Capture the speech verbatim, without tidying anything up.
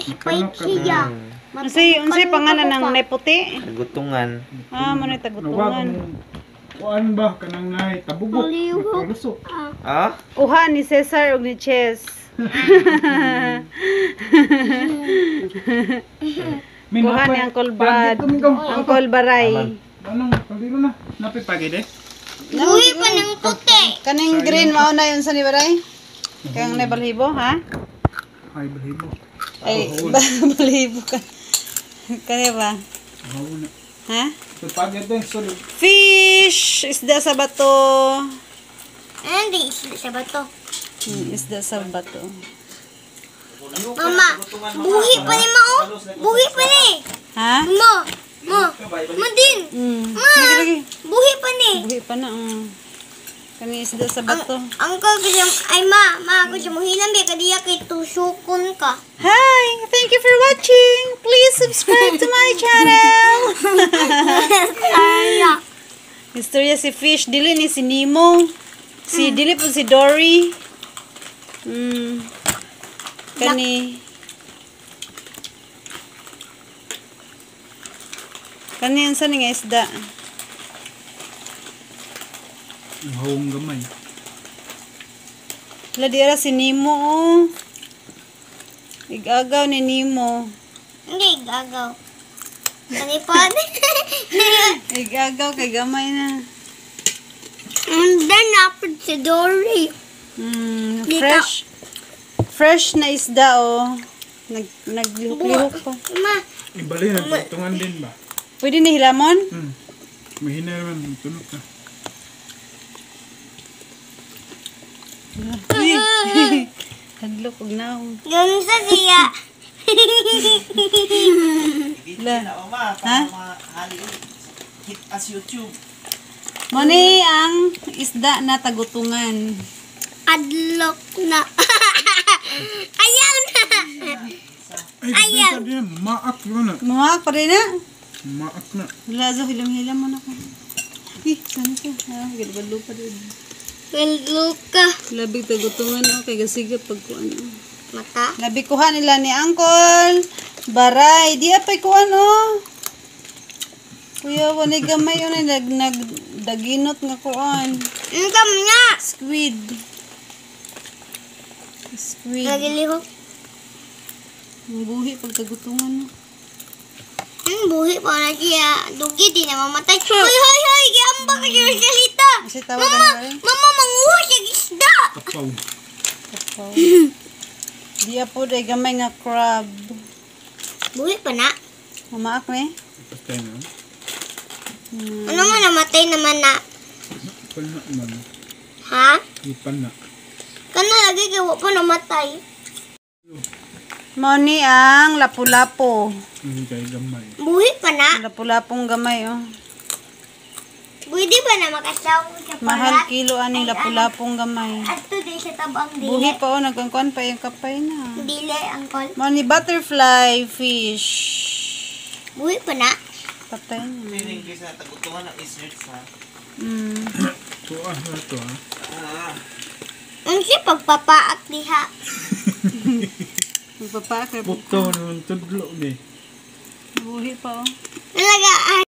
Ipay siya. Unsay unsay pangalan ng neputi? Gutungan. Ah, mo na tagutungan. Kuan ba kanang nay tabugok. Lusok. Ah? Uha ni Cesar ug ni Ches. Kuha ni Uncle Brad. Uncle Baray. Anong pagdiro na? Napi pagid eh. Buhi pa ng puti. Kaning green mao na yun sa ni Baray? Kang nebalhibo, ha? Ay balibo. Ay, balhibo ka. Kaya ba? Hawo na. Ha? So pagid din sorry. Fish! Isda sa bato. Hindi, isa ba to? Hmm, isda sa bato. Mama, buhi pa ni Mao. Buhi pa ni. Ha? Mo, mo, mo din. Hmm. Ma, Lagi, lagi. buhi pa ni. Buhi pa na. Um. Kani isda sa bato. Uncle, kasi, ay ma, ma, ako siya mo hinambi, kadiya kay tusukon ka. Hi! Thank you for watching! Please subscribe to my channel! Ay, Istorya si Fish. Dili ni si Nemo. Si, dili po si Dory. Hmm. Kani. Kani yan sa nga isda. Hawong gamay. Wala di ara si Nemo oh. Igagaw ni Nemo. hindi, gagaw. Kanipad. Igagaw kay gamay na. And then, napad si Dory. Hmm, Di fresh. Fresh na isda oh. Nag naglihok-lihok pa. Ma, Ibali na gutungan din ba? Pwede ni hilamon? Hmm. Mahina naman tulog ka. Hadlok og naong. yun sa siya. La. Ha? Hit as YouTube. Mani ang isda na tagutungan. Adlock na. Ayaw na. Ay, Ayaw. sabi niya, maak yun na. Mawak pa rin na. Maak na. Wala zo hilam-hilam mo na ko. Eh, saan ka? Ha, gilbalo pa rin. Adlock ka. Labig tagutungan o kay gasigap pagkuan. Mata. Labi kuha nila ni Uncle Baray. Di apay kuan o. Kuya, wani gamay yun ay nag, nag daginot nga kuan. Ang kam nga. Squid. Squid. Nagilihok. Ang buhi pag tagutungan mo. Ang buhi pa na siya. Dugi, di na mamatay. Hoy, hoy, hoy. Giamba ka siya salita. Kasi tawag ka Mama, na rin. mama, manguha siya isda. Kapaw. Kapaw. Di apo day gamay nga crab. Buhi pa na. Mamaak me? Patay na. Hmm. Ano nga namatay naman na? Ipan na man. Ha? Ipan na. Kana lagi kayo pa namatay. Moni ang lapu-lapo. Hindi kayo gamay. Buhi pa na. Lapu-lapong gamay oh. Pwede ba na makasaw sa Mahal palat? kilo aning lapu-lapong gamay. At today sa tabang Buhi dili. pa oh, nagkangkuan pa yung kapay na. Dili, angkol. Moni butterfly fish. Buhi pa na. Patay na. Feeling kasi tagutungan ng research ha. Mm. Tuwa na to ha. Ah. Ang siya pagpapaak diha. Magpapakar. Puto naman tudlo ni. Buhi pa oh. Talaga,